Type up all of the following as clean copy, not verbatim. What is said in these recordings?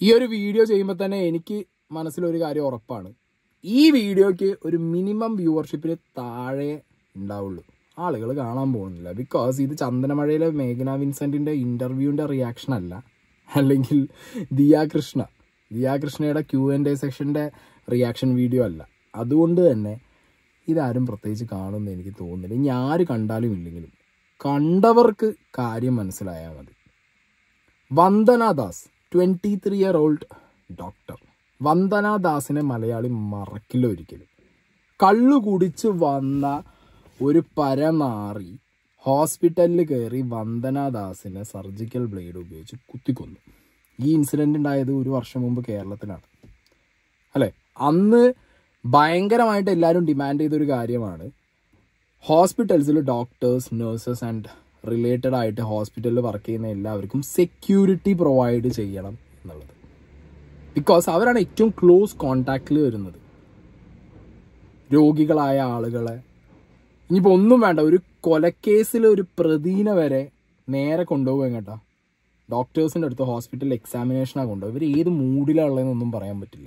ഈ ഒരു വീഡിയോ ചെയ്യുമ്പോൾ തന്നെ എനിക്ക് മനസ്സിലൊരു കാര്യം ഉറപ്പാണ്. ഈ വീഡിയോയ്ക്ക് ഒരു മിനിമം വ്യൂവർഷിപ്പിന് താഴെ ഉണ്ടാവുള്ളൂ. ആളുകൾ കാണാൻ പോകുന്നില്ല. ബിക്കോസ് ഇത് ചന്ദനമഴയിലെ മേഘന വിൻസെൻറ്റിൻ്റെ ഇൻ്റർവ്യൂവിൻ്റെ റിയാക്ഷൻ അല്ല, അല്ലെങ്കിൽ ദിയാകൃഷ്ണയുടെ Q&A സെക്ഷൻ്റെ റിയാക്ഷൻ വീഡിയോ അല്ല. അതുകൊണ്ട് തന്നെ ഇതാരും പ്രത്യേകിച്ച് കാണുമെന്ന് എനിക്ക് തോന്നുന്നില്ല. ഇനി ആര് കണ്ടാലും ഇല്ലെങ്കിലും കണ്ടവർക്ക് കാര്യം മനസ്സിലായാൽ മതി. Vandana Das, 23-year-old doctor. വന്ദന ദാസിനെ മലയാളി മറക്കില്ല ഒരിക്കലും. കള്ളു കുടിച്ച് വന്ന ഒരു പരനാറി ഹോസ്പിറ്റലിൽ കയറി വന്ദന ദാസിനെ സർജിക്കൽ ബ്ലേഡ് ഉപയോഗിച്ച് കുത്തിക്കൊന്നു. ഈ ഇൻസിഡൻറ്റ് ഉണ്ടായത് 1 വർഷം മുമ്പ് കേരളത്തിലാണ്, അല്ലേ? അന്ന് ഭയങ്കരമായിട്ട് എല്ലാവരും ഡിമാൻഡ് ചെയ്തൊരു കാര്യമാണ് ഹോസ്പിറ്റൽസിൽ ഡോക്ടേഴ്സ്, നഴ്സസ് ആൻഡ് റിലേറ്റഡ് ആയിട്ട് ഹോസ്പിറ്റലിൽ വർക്ക് ചെയ്യുന്ന എല്ലാവർക്കും സെക്യൂരിറ്റി പ്രൊവൈഡ് ചെയ്യണം എന്നുള്ളത്. ബിക്കോസ് അവരാണ് ഏറ്റവും ക്ലോസ് കോണ്ടാക്റ്റിൽ വരുന്നത്. രോഗികളായ ആളുകളെ ഇനിയിപ്പോൾ ഒന്നും വേണ്ട, ഒരു കൊലക്കേസിൽ ഒരു പ്രതിനെ വരെ നേരെ കൊണ്ടുപോകും കേട്ടോ, ഡോക്ടേഴ്സിൻ്റെ അടുത്ത് ഹോസ്പിറ്റൽ എക്സാമിനേഷനാണ് കൊണ്ടുപോകും. ഇവർ ഏത് മൂഡിലാണ് ഉള്ളതെന്നൊന്നും പറയാൻ പറ്റില്ല.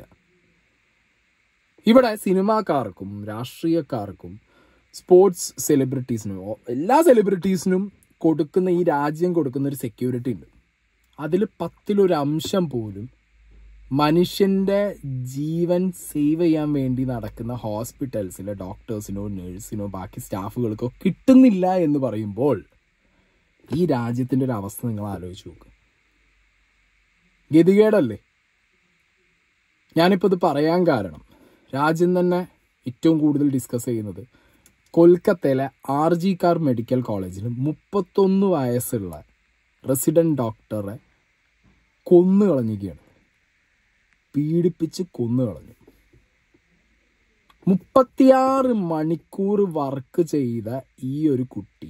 ഇവിടെ സിനിമാക്കാർക്കും രാഷ്ട്രീയക്കാർക്കും സ്പോർട്സ് സെലിബ്രിറ്റീസിനും എല്ലാ സെലിബ്രിറ്റീസിനും കൊടുക്കുന്ന, ഈ രാജ്യം കൊടുക്കുന്ന ഒരു സെക്യൂരിറ്റി ഉണ്ട്. അതിൽ 10% പോലും മനുഷ്യൻ്റെ ജീവൻ സേവ് ചെയ്യാൻ വേണ്ടി നടക്കുന്ന ഹോസ്പിറ്റൽസിലെ ഡോക്ടേഴ്സിനോ നഴ്സിനോ ബാക്കി സ്റ്റാഫുകൾക്കോ കിട്ടുന്നില്ല എന്ന് പറയുമ്പോൾ ഈ രാജ്യത്തിൻ്റെ ഒരു അവസ്ഥ നിങ്ങൾ ആലോചിച്ച് നോക്കുക. ഗതികേടല്ലേ? ഞാനിപ്പോൾ ഇത് പറയാൻ കാരണം രാജ്യം തന്നെ ഏറ്റവും കൂടുതൽ ഡിസ്കസ് ചെയ്യുന്നത് കൊൽക്കത്തയിലെ RG കാർ മെഡിക്കൽ കോളേജിൽ 31 വയസ്സുള്ള റെസിഡൻറ്റ് ഡോക്ടറെ കൊന്നു കളഞ്ഞിരിക്കുകയാണ്. പീഡിപ്പിച്ച് കൊന്നു കളഞ്ഞു. 36 മണിക്കൂർ വർക്ക് ചെയ്ത ഈ ഒരു കുട്ടി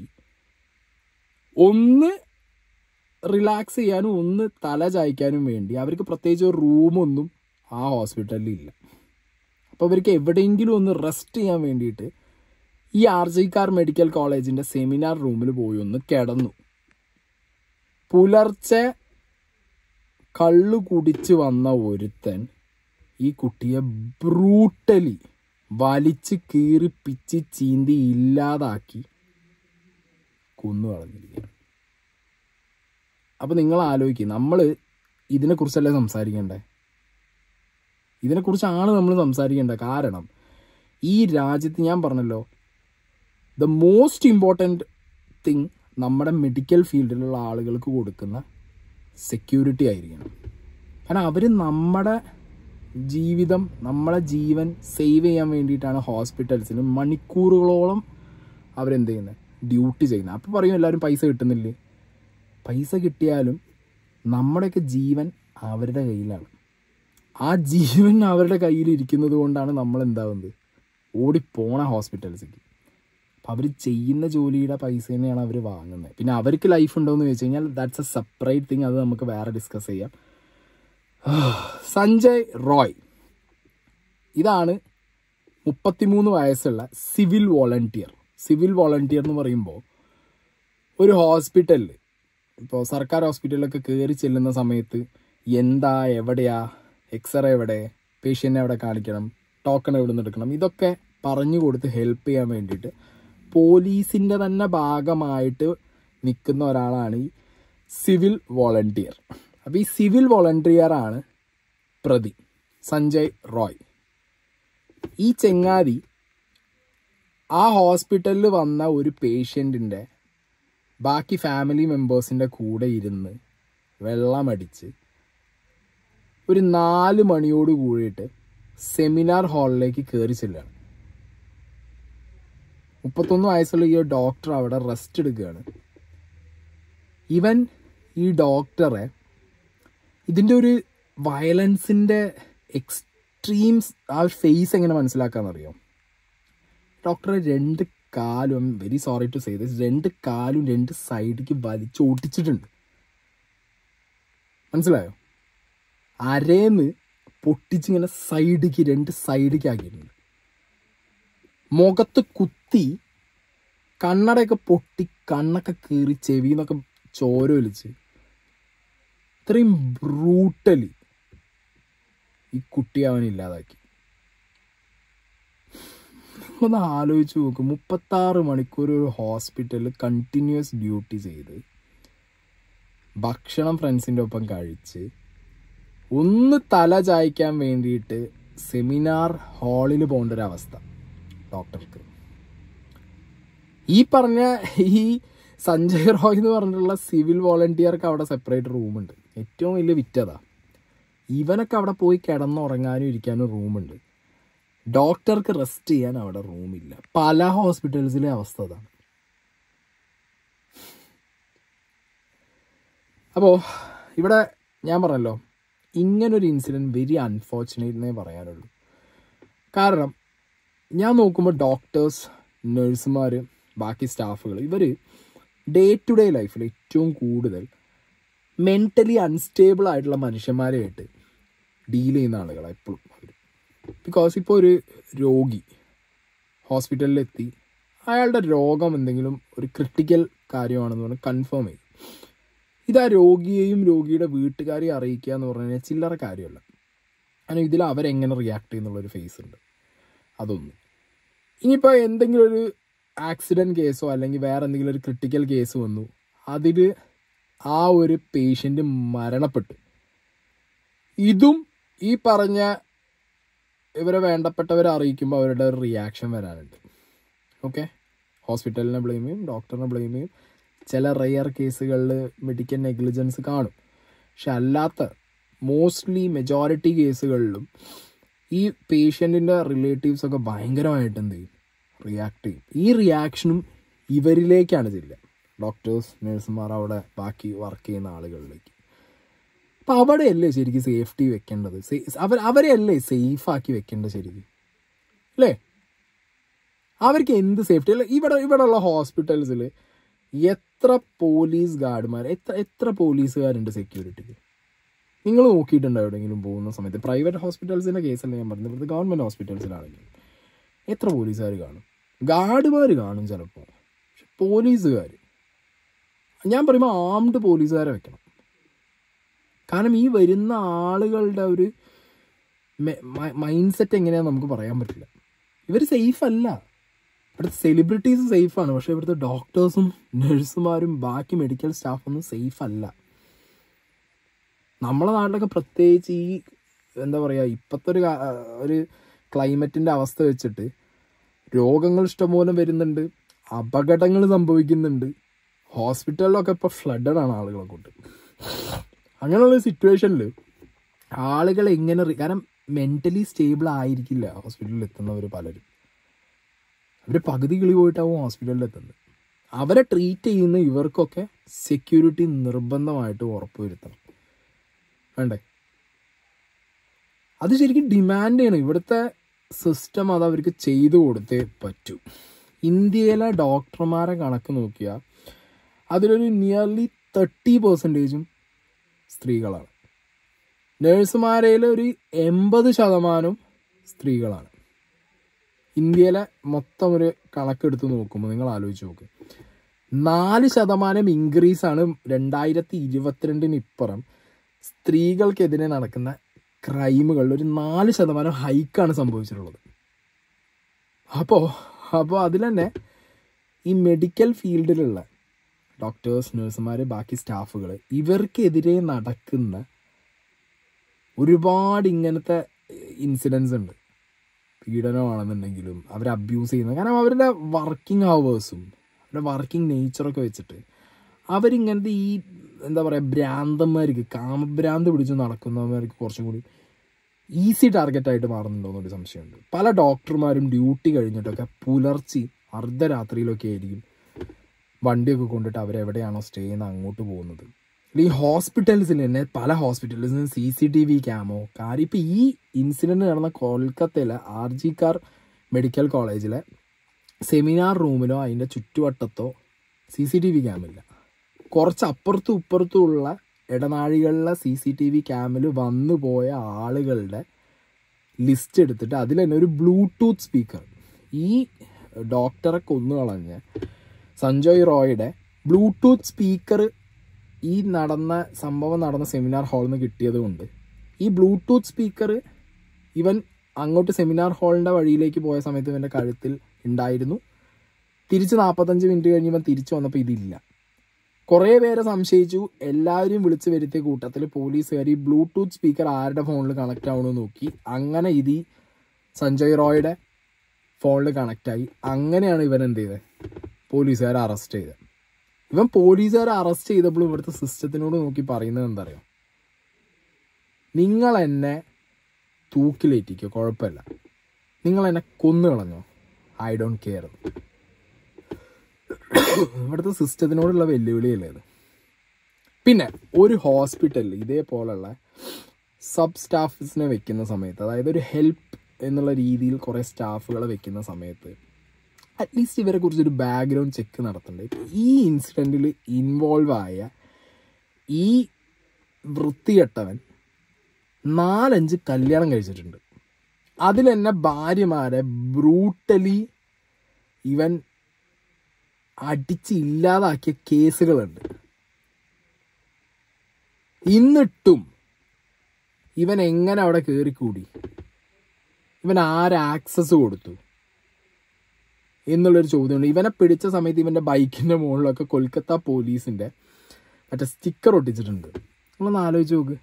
ഒന്ന് റിലാക്സ് ചെയ്യാനും ഒന്ന് തല ചായ്ക്കാനും വേണ്ടി അവർക്ക് പ്രത്യേകിച്ച് ഒരു റൂമൊന്നും ആ ഹോസ്പിറ്റലിൽ ഇല്ല. അപ്പോൾ അവർക്ക് എവിടെയെങ്കിലും ഒന്ന് റെസ്റ്റ് ചെയ്യാൻ വേണ്ടിയിട്ട് ഈ RG കാർ മെഡിക്കൽ കോളേജിൻ്റെ സെമിനാർ റൂമിൽ പോയി ഒന്ന് കിടന്നു. പുലർച്ചെ കള്ളു കുടിച്ച് വന്ന ഒരുത്തൻ ഈ കുട്ടിയെ ബ്രൂട്ടലി വലിച്ച് കീറി പിച്ച് ചീന്തി ഇല്ലാതാക്കി കൊന്നു കളഞ്ഞിരിക്കുകയാണ്. അപ്പോൾ നിങ്ങൾ ആലോചിക്കുക, നമ്മൾ ഇതിനെക്കുറിച്ചല്ലേ സംസാരിക്കേണ്ടേ? ഇതിനെക്കുറിച്ചാണ് നമ്മൾ സംസാരിക്കേണ്ടത്. കാരണം ഈ രാജ്യത്ത് ഞാൻ പറഞ്ഞല്ലോ, ദ മോസ്റ്റ് ഇമ്പോർട്ടൻറ്റ് തിങ് നമ്മുടെ മെഡിക്കൽ ഫീൽഡിലുള്ള ആളുകൾക്ക് കൊടുക്കുന്ന സെക്യൂരിറ്റി ആയിരിക്കണം. കാരണം അവർ നമ്മുടെ ജീവിതം, നമ്മളെ ജീവൻ സേവ് ചെയ്യാൻ വേണ്ടിയിട്ടാണ് ഹോസ്പിറ്റൽസിന് മണിക്കൂറുകളോളം അവരെന്ത് ചെയ്യുന്നത്, ഡ്യൂട്ടി ചെയ്യുന്നത്. അപ്പോൾ പറയും എല്ലാവരും പൈസ കിട്ടുന്നില്ലേ? പൈസ കിട്ടിയാലും നമ്മുടെയൊക്കെ ജീവൻ അവരുടെ കയ്യിലാണ്. ആ ജീവൻ അവരുടെ കയ്യിൽ ഇരിക്കുന്നത് കൊണ്ടാണ് നമ്മൾ എന്താവുന്നത്, ഓടിപ്പോണ ഹോസ്പിറ്റൽസിലേക്ക്. അപ്പോൾ അവർ ചെയ്യുന്ന ജോലിയുടെ പൈസ തന്നെയാണ് അവർ വാങ്ങുന്നത്. പിന്നെ അവർക്ക് ലൈഫ് ഉണ്ടോ എന്ന് ചോദിച്ചു കഴിഞ്ഞാൽ ദാറ്റ്സ് എ സെപ്പറേറ്റ് തിങ്. അത് നമുക്ക് വേറെ ഡിസ്കസ് ചെയ്യാം. സഞ്ജയ് റോയ്, ഇതാണ് 33 വയസ്സുള്ള സിവിൽ വോളണ്ടിയർ. സിവിൽ വോളണ്ടിയർ എന്ന് പറയുമ്പോൾ ഒരു ഹോസ്പിറ്റലിൽ, ഇപ്പോൾ സർക്കാർ ഹോസ്പിറ്റലിലൊക്കെ കയറി ചെല്ലുന്ന സമയത്ത് എന്താ, എവിടെയാ, എക്സ്റേ എവിടെ, പേഷ്യൻറ്റിനെ എവിടെ കാണിക്കണം, ടോക്കൺ എവിടെ നിന്ന് എടുക്കണം, ഇതൊക്കെ പറഞ്ഞു കൊടുത്ത് ഹെൽപ്പ് ചെയ്യാൻ വേണ്ടിയിട്ട് പോലീസിൻ്റെ തന്നെ ഭാഗമായിട്ട് നിൽക്കുന്ന ഒരാളാണ് ഈ സിവിൽ വോളണ്ടിയർ. അപ്പോൾ ഈ സിവിൽ വോളണ്ടിയറാണ് പ്രതി സഞ്ജയ് റോയ്. ഈ ചെങ്ങാതി ആ ഹോസ്പിറ്റലിൽ വന്ന ഒരു പേഷ്യൻറ്റിൻ്റെ ബാക്കി ഫാമിലി മെമ്പേഴ്സിൻ്റെ കൂടെ ഇരുന്ന് വെള്ളമടിച്ച് ഒരു 4 മണിയോട് കൂടിയിട്ട് സെമിനാർ ഹാളിലേക്ക് കയറി ചെല്ലുകയാണ്. 31 വയസ്സുള്ള ഈ ഡോക്ടർ അവിടെ റെസ്റ്റ് എടുക്കുകയാണ്. ഈ ഡോക്ടറെ ഇതിൻ്റെ ഒരു വയലൻസിൻ്റെ എക്സ്ട്രീംസ് ആ ഒരു ഫേസ് എങ്ങനെ മനസ്സിലാക്കാമെന്നറിയോ? ഡോക്ടറെ 2 കാലും, very sorry to say this, 2 കാലും 2 സൈഡിലേക്ക് വലിച്ചോട്ടിച്ചിട്ടുണ്ട്. മനസ്സിലായോ? അരേന്ന് പൊട്ടിച്ചിങ്ങനെ സൈഡിലേക്ക് 2 സൈഡിലേക്ക് ആക്കിയിട്ടുണ്ട്. മുഖത്ത് കുത്തി കണ്ണടയൊക്കെ പൊട്ടി കണ്ണൊക്കെ കീറി ചെവിന്നൊക്കെ ചോര ഒലിച്ച് ഇത്രയും ബ്രൂട്ടലി ഈ കുട്ടി അവൻ ഇല്ലാതാക്കി. ഒന്ന് ആലോചിച്ച് നോക്കും, 36 മണിക്കൂർ ഒരു ഹോസ്പിറ്റലിൽ കണ്ടിന്യൂസ് ഡ്യൂട്ടി ചെയ്ത് ഭക്ഷണം ഫ്രണ്ട്സിൻ്റെ ഒപ്പം കഴിച്ച് ഒന്ന് തല ചായ്ക്കാൻ വേണ്ടിയിട്ട് സെമിനാർ ഹാളിൽ പോകേണ്ട ഒരു അവസ്ഥ ഡോക്ടർക്ക്. ഈ പറഞ്ഞ ഈ സഞ്ജയ് റോയ് എന്ന് പറഞ്ഞിട്ടുള്ള സിവിൽ വോളണ്ടിയർക്ക് അവിടെ സെപ്പറേറ്റ് റൂമുണ്ട്. ഏറ്റവും വലിയ വിറ്റതാ. ഇവനൊക്കെ അവിടെ പോയി കിടന്നുറങ്ങാനും ഇരിക്കാനും റൂമുണ്ട്. ഡോക്ടർക്ക് റെസ്റ്റ് ചെയ്യാൻ അവിടെ റൂമില്ല. പല ഹോസ്പിറ്റൽസിലെ അവസ്ഥ അതാണ്. അപ്പോൾ ഇവിടെ ഞാൻ പറഞ്ഞല്ലോ, ഇങ്ങനൊരു ഇൻസിഡൻറ്റ് വെരി അൺഫോർച്ചുനേറ്റ് എന്നേ പറയാനുള്ളൂ. കാരണം ഞാൻ നോക്കുമ്പോൾ ഡോക്ടേഴ്സ്, നഴ്സുമാർ, ബാക്കി സ്റ്റാഫുകൾ, ഇവർ ഡേ ടു ഡേ ലൈഫിൽ ഏറ്റവും കൂടുതൽ മെൻ്റലി അൺസ്റ്റേബിൾ ആയിട്ടുള്ള മനുഷ്യന്മാരെയായിട്ട് ഡീൽ ചെയ്യുന്ന ആളുകളാണ് എപ്പോഴും അവർ. ബിക്കോസ് ഇപ്പോൾ ഒരു രോഗി ഹോസ്പിറ്റലിലെത്തി, അയാളുടെ രോഗം എന്തെങ്കിലും ഒരു ക്രിട്ടിക്കൽ കാര്യമാണെന്ന് പറഞ്ഞാൽ കൺഫേം ചെയ്യും. ഇതാ രോഗിയെയും രോഗിയുടെ വീട്ടുകാരെയും അറിയിക്കുക എന്ന് പറഞ്ഞു കഴിഞ്ഞാൽ ചില്ലറ കാര്യമല്ല. കാരണം ഇതിൽ അവരെങ്ങനെ റിയാക്ട് ചെയ്യുന്നുള്ളൊരു ഫേസ് ഉണ്ട്. അതൊന്ന്. ഇനിയിപ്പോൾ എന്തെങ്കിലും ഒരു ആക്സിഡൻറ്റ് കേസോ അല്ലെങ്കിൽ വേറെ എന്തെങ്കിലും ഒരു ക്രിട്ടിക്കൽ കേസ് വന്നു, അതിൽ ആ ഒരു പേഷ്യൻ്റ് മരണപ്പെട്ടു, ഇതും ഈ പറഞ്ഞ ഇവരെ വേണ്ടപ്പെട്ടവരെ അറിയിക്കുമ്പോൾ അവരുടെ ഒരു റിയാക്ഷൻ വരാനുണ്ട്. ഓക്കെ, ഹോസ്പിറ്റലിനെ ബ്ലെയിം ചെയ്യും, ഡോക്ടറിനെ ബ്ലെയിം ചെയ്യും. ചില റെയർ കേസുകളിൽ മെഡിക്കൽ നെഗ്ലിജൻസ് കാണും. പക്ഷെ അല്ലാത്ത മോസ്റ്റ്ലി മെജോറിറ്റി കേസുകളിലും ഈ പേഷ്യൻറ്റിൻ്റെ റിലേറ്റീവ്സൊക്കെ ഭയങ്കരമായിട്ട് എന്ത് ചെയ്യും, റിയാക്ട് ചെയ്യും. ഈ റിയാക്ഷനും ഇവരിലേക്കാണ് ചെല്ലുക, ഡോക്ടേഴ്സ്, നഴ്സുമാർ, അവിടെ ബാക്കി വർക്ക് ചെയ്യുന്ന ആളുകളിലേക്ക്. അപ്പം അവിടെയല്ലേ ശരിക്കും സേഫ്റ്റി വെക്കേണ്ടത്? അവരെയല്ലേ സേഫാക്കി വെക്കേണ്ടത് ശരിക്കും, അല്ലേ? അവർക്ക് എന്ത് സേഫ്റ്റി അല്ല. ഇവിടെയുള്ള ഹോസ്പിറ്റൽസിൽ എത്ര പോലീസ് ഗാർഡുമാർ, എത്ര പോലീസുകാരുണ്ട് സെക്യൂരിറ്റിക്ക്? നിങ്ങൾ നോക്കിയിട്ടുണ്ടോ എവിടെയെങ്കിലും പോകുന്ന സമയത്ത്? പ്രൈവറ്റ് ഹോസ്പിറ്റൽസിൻ്റെ കേസല്ല ഞാൻ പറഞ്ഞത്, ഇവിടുത്തെ ഗവൺമെൻറ് ഹോസ്പിറ്റൽസിലാണെങ്കിൽ എത്ര പോലീസുകാർ കാണും? ഗാർഡുമാർ കാണും ചിലപ്പോൾ, പക്ഷെ പോലീസുകാർ, ഞാൻ പറയുമ്പോൾ ആംഡ് പോലീസുകാരെ വെക്കണം. കാരണം ഈ വരുന്ന ആളുകളുടെ ഒരു മൈൻഡ് സെറ്റ് എങ്ങനെയാണെന്ന് നമുക്ക് പറയാൻ പറ്റില്ല. ഇവർ സേഫ് അല്ല. ഇവിടുത്തെ സെലിബ്രിറ്റീസ് സേഫാണ്, പക്ഷേ ഇവിടുത്തെ ഡോക്ടേഴ്സും നഴ്സുമാരും ബാക്കി മെഡിക്കൽ സ്റ്റാഫൊന്നും സേഫ് അല്ല. നമ്മളെ നാട്ടിലൊക്കെ പ്രത്യേകിച്ച് ഈ എന്താ പറയുക, ഇപ്പോഴത്തെ ഒരു ക്ലൈമറ്റിൻ്റെ അവസ്ഥ വെച്ചിട്ട് രോഗങ്ങൾ ഇഷ്ടംപോലെ വരുന്നുണ്ട്, അപകടങ്ങൾ സംഭവിക്കുന്നുണ്ട്. ഹോസ്പിറ്റലിലൊക്കെ ഇപ്പോൾ ഫ്ലഡഡ് ആണ് ആളുകളെ കൊണ്ട്. അങ്ങനെയുള്ള സിറ്റുവേഷനിൽ ആളുകൾ എങ്ങനെ, കാരണം മെൻ്റലി സ്റ്റേബിൾ ആയിരിക്കില്ല ഹോസ്പിറ്റലിൽ എത്തുന്നവർ പലരും. അവർ പകുതി കിളി പോയിട്ടാവും ഹോസ്പിറ്റലിൽ എത്തുന്നത്. അവരെ ട്രീറ്റ് ചെയ്യുന്ന ഇവർക്കൊക്കെ സെക്യൂരിറ്റി നിർബന്ധമായിട്ട് ഉറപ്പുവരുത്തണം, വേണ്ടേ? അത് ശരിക്കും ഡിമാൻഡ് ചെയ്യണം. ഇവിടുത്തെ സിസ്റ്റം അത് അവർക്ക് ചെയ്തു കൊടുത്തേ പറ്റൂ. ഇന്ത്യയിലെ ഡോക്ടർമാരെ കണക്ക് നോക്കിയാൽ അതിലൊരു നിയർലി 30% സ്ത്രീകളാണ്. നേഴ്സുമാരയിൽ ഒരു 80% സ്ത്രീകളാണ്. ഇന്ത്യയിലെ മൊത്തം ഒരു കണക്കെടുത്ത് നോക്കുമ്പോൾ നിങ്ങൾ ആലോചിച്ച് നോക്ക്, 4% ഇൻക്രീസാണ് 2022 ഇപ്പുറം സ്ത്രീകൾക്കെതിരെ നടക്കുന്ന ക്രൈമുകളിൽ ഒരു 4% ഹൈക്കാണ് സംഭവിച്ചിട്ടുള്ളത്. അപ്പോൾ അതിൽ തന്നെ ഈ മെഡിക്കൽ ഫീൽഡിലുള്ള ഡോക്ടേഴ്സ്, നഴ്സുമാർ, ബാക്കി സ്റ്റാഫുകൾ, ഇവർക്കെതിരെ നടക്കുന്ന ഒരുപാട് ഇങ്ങനത്തെ ഇൻസിഡൻസ് ഉണ്ട്. പീഡനമാണെന്നുണ്ടെങ്കിലും അവരെ അബ്യൂസ് ചെയ്യുന്നത്, കാരണം അവരുടെ വർക്കിംഗ് ഹവേഴ്സും അവരുടെ വർക്കിംഗ് നേച്ചറൊക്കെ വെച്ചിട്ട് അവരിങ്ങനത്തെ ഈ എന്താ പറയുക, ഭ്രാന്തന്മാർക്ക്, കാമഭ്രാന്ത് പിടിച്ച് നടക്കുന്നവർക്ക് കുറച്ചും കൂടി ഈസി ടാർഗറ്റായിട്ട് മാറുന്നുണ്ടോയെന്നൊരു സംശയമുണ്ട്. പല ഡോക്ടർമാരും ഡ്യൂട്ടി കഴിഞ്ഞിട്ടൊക്കെ പുലർച്ചെ അർദ്ധരാത്രിയിലൊക്കെ ആയിരിക്കും വണ്ടിയൊക്കെ കൊണ്ടിട്ട് അവരെവിടെയാണോ സ്റ്റേ ചെയ്യുന്നത് അങ്ങോട്ട് പോകുന്നത്. ഈ ഹോസ്പിറ്റൽസിൽ തന്നെ പല ഹോസ്പിറ്റൽസിന് CCTV ക്യാമോ കാര്യം. ഇപ്പോൾ ഈ ഇൻസിഡൻറ്റ് നടന്ന കൊൽക്കത്തയിലെ RG കാർ മെഡിക്കൽ കോളേജിലെ സെമിനാർ റൂമിലോ അതിൻ്റെ ചുറ്റുവട്ടത്തോ CCTV ക്യാമില്ല. കുറച്ച് അപ്പുറത്തും ഇപ്പുറത്തുമുള്ള ഇടനാഴികളിലെ CCTV ക്യാമിൽ വന്നു പോയ ആളുകളുടെ ലിസ്റ്റ് എടുത്തിട്ട് അതിൽ തന്നെ ഒരു ബ്ലൂടൂത്ത് സ്പീക്കർ, ഈ ഡോക്ടറെ കൊന്നുകളഞ്ഞ സഞ്ജയ് റോയുടെ ബ്ലൂടൂത്ത് സ്പീക്കർ ഈ സംഭവം നടന്ന സെമിനാർ ഹാളിൽ നിന്ന് കിട്ടിയത് കൊണ്ട് ഈ ബ്ലൂടൂത്ത് സ്പീക്കർ ഇവൻ അങ്ങോട്ട് സെമിനാർ ഹാളിൻ്റെ വഴിയിലേക്ക് പോയ സമയത്ത് ഇവൻ്റെ കഴുത്തിൽ ഉണ്ടായിരുന്നു. തിരിച്ച് 45 മിനിറ്റ് കഴിഞ്ഞ് ഇവൻ തിരിച്ചു വന്നപ്പോൾ ഇതില്ല. കുറേ പേരെ സംശയിച്ചു. എല്ലാവരെയും വിളിച്ചു വരുത്തിയ കൂട്ടത്തിൽ പോലീസുകാർ ഈ ബ്ലൂടൂത്ത് സ്പീക്കർ ആരുടെ ഫോണിൽ കണക്റ്റ് ആവണമെന്ന് നോക്കി. അങ്ങനെ ഇത് സഞ്ജയ് റോയുടെ ഫോണിൽ കണക്റ്റായി. അങ്ങനെയാണ് ഇവൻ എന്ത് ചെയ്തത്, പോലീസുകാരെ അറസ്റ്റ് ചെയ്തത്. ഇവൻ പോലീസുകാരെ അറസ്റ്റ് ചെയ്തപ്പോൾ ഇവിടുത്തെ സിസ്റ്റത്തിനോട് നോക്കി പറയുന്നത് എന്താ അറിയോ, നിങ്ങൾ എന്നെ തൂക്കിലേറ്റിക്കോ, കുഴപ്പമില്ല, നിങ്ങൾ എന്നെ കൊന്നു കളഞ്ഞോ, ഐ ഡോണ്ട് കെയർ. ഇവിടുത്തെ സിസ്റ്റത്തിനോടുള്ള വെല്ലുവിളിയല്ലേ അത്. പിന്നെ ഒരു ഹോസ്പിറ്റലിൽ ഇതേപോലുള്ള സബ് സ്റ്റാഫ്സിനെ വെക്കുന്ന സമയത്ത്, അതായത് ഒരു ഹെൽപ്പ് എന്നുള്ള രീതിയിൽ കുറേ സ്റ്റാഫുകളെ വെക്കുന്ന സമയത്ത് അറ്റ്ലീസ്റ്റ് ഇവരെ കുറിച്ചൊരു ബാക്ക്ഗ്രൗണ്ട് ചെക്ക് നടത്തണ്ടേ. ഈ ഇൻസിഡൻറ്റിൽ ഇൻവോൾവ് ആയ ഈ വൃത്തികെട്ടവൻ 4-5 കല്യാണം കഴിച്ചിട്ടുണ്ട്. അതിൽ തന്നെ ഭാര്യമാരെ ബ്രൂട്ടലി ഇവൻ അടിച്ച് ഇല്ലാതാക്കിയ കേസുകളുണ്ട്. എന്നിട്ടും ഇവൻ എങ്ങനെ അവിടെ കയറിക്കൂടി, ഇവൻ ആര് ആക്സസ് കൊടുത്തു എന്നുള്ളൊരു ചോദ്യമുണ്ട്. ഇവനെ പിടിച്ച സമയത്ത് ഇവൻ്റെ ബൈക്കിൻ്റെ മുകളിലൊക്കെ കൊൽക്കത്ത പോലീസിൻ്റെ മറ്റേ സ്റ്റിക്കർ ഒട്ടിച്ചിട്ടുണ്ട്. നമ്മളൊന്ന് ആലോചിച്ച് നോക്ക്.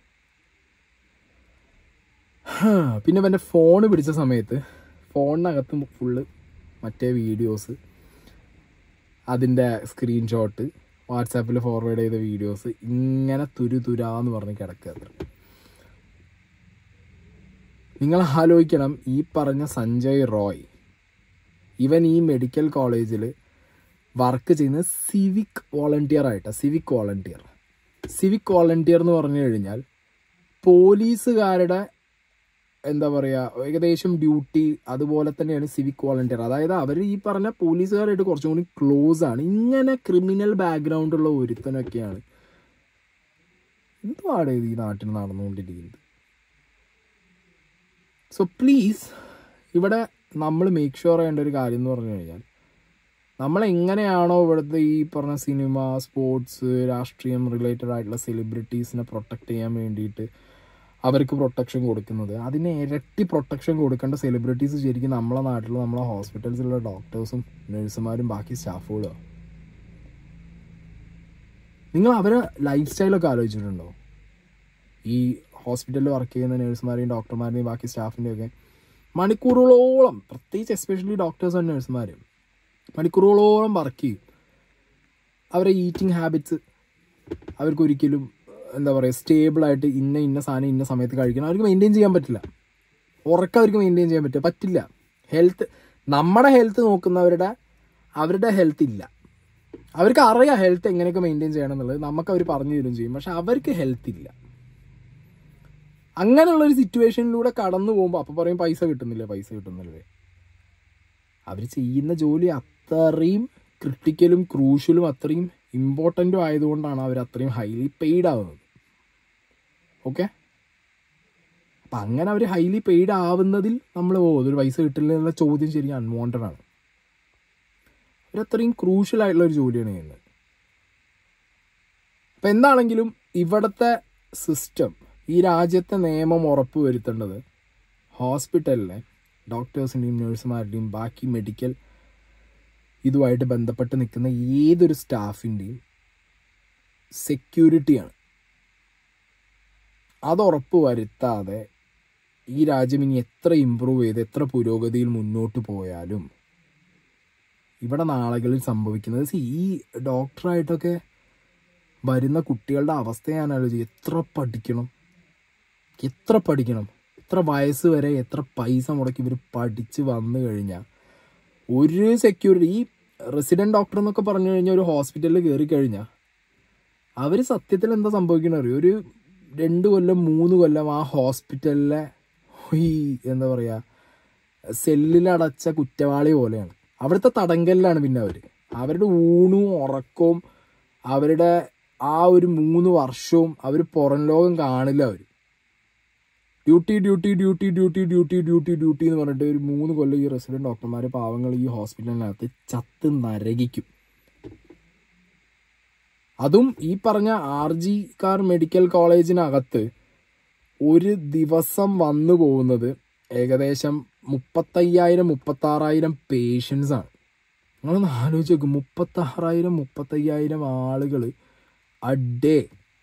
പിന്നെ ഇവൻ്റെ ഫോണ് പിടിച്ച സമയത്ത് ഫോണിനകത്ത് ഫുള്ള് മറ്റേ വീഡിയോസ്, അതിൻ്റെ സ്ക്രീൻഷോട്ട്, വാട്സാപ്പിൽ ഫോർവേഡ് ചെയ്ത വീഡിയോസ്, ഇങ്ങനെ തുരാന്ന് പറഞ്ഞ് കിടക്കുക. നിങ്ങൾ ആലോചിക്കണം, ഈ പറഞ്ഞ സഞ്ജയ് റോയ് ഇവൻ ഈ മെഡിക്കൽ കോളേജിൽ വർക്ക് ചെയ്യുന്നത് സിവിക് വോളണ്ടിയർ ആയിട്ടാണ്. സിവിക് വോളണ്ടിയർ എന്ന് പറഞ്ഞു കഴിഞ്ഞാൽ പോലീസുകാരുടെ എന്താ പറയുക, ഏകദേശം ഡ്യൂട്ടി അതുപോലെ തന്നെയാണ് സിവിക് വോളണ്ടിയർ. അതായത് അവർ ഈ പറഞ്ഞ പോലീസുകാരായിട്ട് കുറച്ചും കൂടി ക്ലോസ് ആണ്. ഇങ്ങനെ ക്രിമിനൽ ബാക്ക്ഗ്രൗണ്ടുള്ള ഒരുത്തനൊക്കെയാണ് എന്തുവാണ് ഈ നാട്ടിൽ നടന്നുകൊണ്ടിരിക്കുന്നത്. സോ പ്ലീസ്, ഇവിടെ നമ്മൾ മേക്ക് ഷുവർ ചെയ്യേണ്ട ഒരു കാര്യം എന്ന് പറഞ്ഞു കഴിഞ്ഞാൽ, നമ്മളെങ്ങനെയാണോ ഇവിടുത്തെ ഈ പറഞ്ഞ സിനിമ, സ്പോർട്സ്, രാഷ്ട്രീയം റിലേറ്റഡ് ആയിട്ടുള്ള സെലിബ്രിറ്റീസിനെ പ്രൊട്ടക്റ്റ് ചെയ്യാൻ വേണ്ടിയിട്ട് അവർക്ക് പ്രൊട്ടക്ഷൻ കൊടുക്കുന്നത്, അതിന് ഇരട്ടി പ്രൊട്ടക്ഷൻ കൊടുക്കേണ്ട സെലിബ്രിറ്റീസ് ശരിക്കും നമ്മളെ നാട്ടിൽ നമ്മളെ ഹോസ്പിറ്റൽസിലുള്ള ഡോക്ടേഴ്സും നഴ്സുമാരും ബാക്കി സ്റ്റാഫുകളും. നിങ്ങൾ അവരെ ലൈഫ് സ്റ്റൈലൊക്കെ ആലോചിച്ചിട്ടുണ്ടോ? ഈ ഹോസ്പിറ്റലിൽ വർക്ക് ചെയ്യുന്ന നഴ്സുമാരെയും ഡോക്ടർമാരെയും ബാക്കി സ്റ്റാഫിൻ്റെയൊക്കെ മണിക്കൂറുകളോളം, പ്രത്യേകിച്ച് എസ്പെഷ്യലി ഡോക്ടേഴ്സ് ആൻഡ് നഴ്സുമാരും മണിക്കൂറുകളോളം വർക്ക് ചെയ്യും. അവരെ ഈറ്റിംഗ് ഹാബിറ്റ്സ് അവർക്കൊരിക്കലും എന്താ പറയുക സ്റ്റേബിളായിട്ട് ഇന്ന സാധനം ഇന്ന സമയത്ത് കഴിക്കണം അവർക്ക് മെയിൻറ്റെയിൻ ചെയ്യാൻ പറ്റില്ല. ഉറക്കം അവർക്ക് മെയിൻറ്റെയിൻ ചെയ്യാൻ പറ്റില്ല. ഹെൽത്ത്, നമ്മുടെ ഹെൽത്ത് നോക്കുന്നവരുടെ അവരുടെ ഹെൽത്ത് ഇല്ല. അവർക്ക് അറിയാം ഹെൽത്ത് എങ്ങനെയൊക്കെ മെയിൻറ്റെയിൻ ചെയ്യണം എന്നുള്ളത്, നമുക്ക് അവർ പറഞ്ഞു തരും ചെയ്യും. പക്ഷെ അവർക്ക് ഹെൽത്ത് ഇല്ല. അങ്ങനെയുള്ളൊരു സിറ്റുവേഷനിലൂടെ കടന്നു പോകുമ്പോൾ അപ്പോൾ പറയും പൈസ കിട്ടുന്നില്ലേ. അവർ ചെയ്യുന്ന ജോലി അത്രയും ക്രിട്ടിക്കലും ക്രൂഷ്യലും അത്രയും ഇമ്പോർട്ടൻറ്റും ആയതുകൊണ്ടാണ് അവർ അത്രയും ഹൈലി പെയ്ഡ് ആവുന്നത്. ഓക്കെ, അപ്പം അങ്ങനെ അവർ ഹൈലി പെയ്ഡ് ആവുന്നതിൽ നമ്മൾ അതൊരു പൈസ കിട്ടില്ല എന്നുള്ള ചോദ്യം ശരിക്കും അൺവാണ്ടഡ് ആണ്. അവരത്രയും ക്രൂഷ്യലായിട്ടുള്ളൊരു ജോലിയാണ് ചെയ്യുന്നത്. അപ്പം എന്താണെങ്കിലും ഇവിടുത്തെ സിസ്റ്റം, ഈ രാജ്യത്തെ നിയമം ഉറപ്പ് വരുത്തേണ്ടത് ഹോസ്പിറ്റലിലെ ഡോക്ടേഴ്സിൻ്റെയും നഴ്സുമാരുടെയും ബാക്കി മെഡിക്കൽ ഇതുമായിട്ട് ബന്ധപ്പെട്ട് നിൽക്കുന്ന ഏതൊരു സ്റ്റാഫിൻ്റെയും സെക്യൂരിറ്റിയാണ്. അത് ഉറപ്പ് വരുത്താതെ ഈ രാജ്യം ഇനി എത്ര ഇമ്പ്രൂവ് ചെയ്ത് എത്ര പുരോഗതിയിൽ മുന്നോട്ട് പോയാലും ഇവിടെ നാളുകളിൽ സംഭവിക്കുന്നത്, ഈ ഡോക്ടറായിട്ടൊക്കെ വരുന്ന കുട്ടികളുടെ അവസ്ഥ ഞാൻ ആലോചിക്കും. എത്ര പഠിക്കണം, എത്ര വയസ്സ് വരെ എത്ര പൈസ മുടക്കി ഇവർ പഠിച്ച് വന്നു കഴിഞ്ഞാൽ ഒരു സെക്യൂരിറ്റി, ഈ റെസിഡൻറ്റ് ഡോക്ടർ എന്നൊക്കെ പറഞ്ഞു കഴിഞ്ഞാൽ ഒരു ഹോസ്പിറ്റലിൽ കയറി കഴിഞ്ഞാൽ അവർ സത്യത്തിൽ എന്താ സംഭവിക്കണ അറിയോ, ഒരു 2 കൊല്ലം 3 കൊല്ലം ആ ഹോസ്പിറ്റലിലെ ഈ എന്താ പറയുക സെല്ലിലടച്ച കുറ്റവാളി പോലെയാണ്. അവിടുത്തെ തടങ്കലിലാണ്. പിന്നെ അവരുടെ ഊണും ഉറക്കവും അവരുടെ ആ ഒരു 3 വർഷവും അവർ പുറം ലോകം കാണില്ല. അവർ ഡ്യൂട്ടി എന്ന് പറഞ്ഞിട്ട് ഒരു 3 കൊല്ലം ഈ റെസിഡൻറ്റ് ഡോക്ടർമാർ പാവങ്ങൾ ഈ ഹോസ്പിറ്റലിനകത്ത് ചത്ത് നരകിക്കും. അതും ഈ പറഞ്ഞ RG കാർ മെഡിക്കൽ കോളേജിനകത്ത് ഒരു ദിവസം വന്നു പോകുന്നത് ഏകദേശം 35,000-36,000 പേഷ്യൻസാണ്. നിങ്ങളൊന്ന് ആലോചിച്ച് നോക്കും, 36,000-35,000 ആളുകൾ അ ഡേ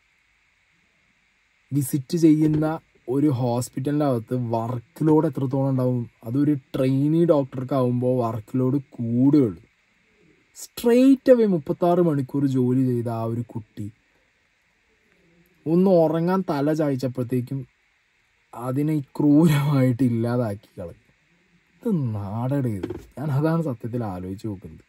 വിസിറ്റ് ചെയ്യുന്ന ഒരു ഹോസ്പിറ്റലിൻ്റെ അകത്ത് വർക്ക് ലോഡ് എത്രത്തോളം ഉണ്ടാവും? അതൊരു ട്രെയിനി ഡോക്ടർക്ക് ആകുമ്പോൾ വർക്ക് ലോഡ് കൂടുകയുള്ളൂ. സ്ട്രെയിറ്റ് അവേ 36 മണിക്കൂർ ജോലി ചെയ്ത ആ ഒരു കുട്ടി ഒന്ന് ഉറങ്ങാൻ തല ചായ്ച്ചപ്പോഴത്തേക്കും അതിനെ ക്രൂരമായിട്ട് ഇല്ലാതാക്കി കളയും. ഇത് നാടടേത്. ഞാൻ അതാണ് സത്യത്തിൽ ആലോചിച്ച് നോക്കുന്നത്.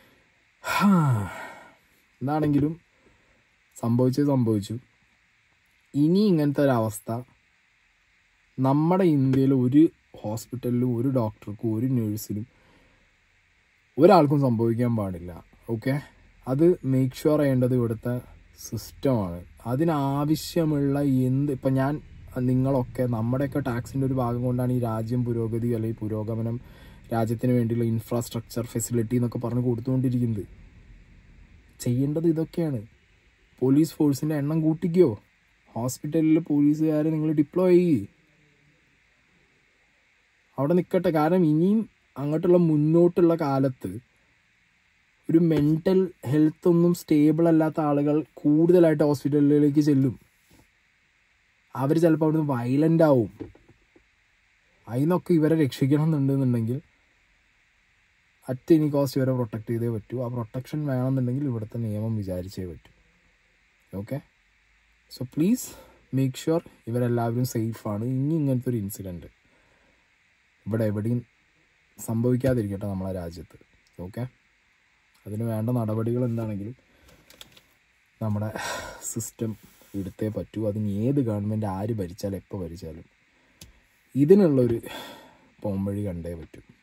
എന്താണെങ്കിലും സംഭവിച്ചു. ഇനി ഇങ്ങനത്തെ ഒരവസ്ഥ നമ്മുടെ ഇന്ത്യയിൽ ഒരു ഹോസ്പിറ്റലിലും ഒരു ഡോക്ടർക്കും ഒരു നേഴ്സിനും ഒരാൾക്കും സംഭവിക്കാൻ പാടില്ല. ഓക്കെ, അത് മേക്ക് ഷുവർ ചെയ്യേണ്ടത് ഇവിടുത്തെ സിസ്റ്റമാണ്. അതിനാവശ്യമുള്ള ഇപ്പം ഞാൻ നിങ്ങളൊക്കെ നമ്മുടെയൊക്കെ ടാക്സിൻ്റെ ഒരു ഭാഗം കൊണ്ടാണ് ഈ രാജ്യം പുരോഗതി അല്ലെങ്കിൽ പുരോഗമനം, രാജ്യത്തിന് വേണ്ടിയുള്ള ഇൻഫ്രാസ്ട്രക്ചർ ഫെസിലിറ്റി എന്നൊക്കെ പറഞ്ഞ് കൊടുത്തുകൊണ്ടിരിക്കുന്നത്. ചെയ്യേണ്ടത് ഇതൊക്കെയാണ്. പോലീസ് ഫോഴ്സിൻ്റെ എണ്ണം കൂട്ടിക്കോ, ഹോസ്പിറ്റലിൽ പോലീസുകാരെ നിങ്ങൾ ഡിപ്ലോയ് ചെയ്യ്, അവിടെ നിൽക്കട്ടെ. കാരണം ഇനിയും അങ്ങോട്ടുള്ള മുന്നോട്ടുള്ള കാലത്ത് ഒരു മെൻ്റൽ ഹെൽത്ത് ഒന്നും സ്റ്റേബിൾ അല്ലാത്ത ആളുകൾ കൂടുതലായിട്ട് ഹോസ്പിറ്റലുകളിലേക്ക് ചെല്ലും. അവർ ചിലപ്പോൾ അവിടുന്ന് വയലൻ്റ് ആവും. അതിനൊക്കെ ഇവരെ രക്ഷിക്കണം എന്നുണ്ടെന്നുണ്ടെങ്കിൽ അറ്റ് എനി കോസ്റ്റ് ഇവരെ പ്രൊട്ടക്ട് ചെയ്തേ പറ്റൂ. ആ പ്രൊട്ടക്ഷൻ വേണമെന്നുണ്ടെങ്കിൽ ഇവിടുത്തെ നിയമം വിചാരിച്ചേ പറ്റൂ. Okay, so please make sure ഇവരെല്ലാവരും സേഫാണ്. ഇനി ഇങ്ങനത്തെ ഒരു ഇൻസിഡൻറ്റ് ഇവിടെ എവിടെയും സംഭവിക്കാതിരിക്കട്ടെ നമ്മളെ രാജ്യത്ത്. ഓക്കെ, അതിന് വേണ്ട നടപടികൾ എന്താണെങ്കിലും നമ്മുടെ സിസ്റ്റം എടുത്തേ പറ്റൂ. അതിന് ഏത് ഗവൺമെൻറ് ആര് ഭരിച്ചാലും എപ്പോൾ ഭരിച്ചാലും ഇതിനുള്ളൊരു പോംവഴി കണ്ടേ പറ്റും.